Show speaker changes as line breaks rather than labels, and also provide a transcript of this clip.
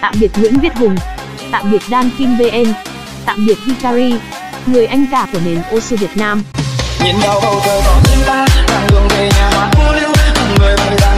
Tạm biệt Nguyễn Viết Hùng. Tạm biệt Dan Kim VN. Tạm biệt Hikari, người anh cả của nền Osu Việt Nam.
Nhìn vào bầu trời còn chúng ta, đang đường về nhà hoa phố lưu, người bay ra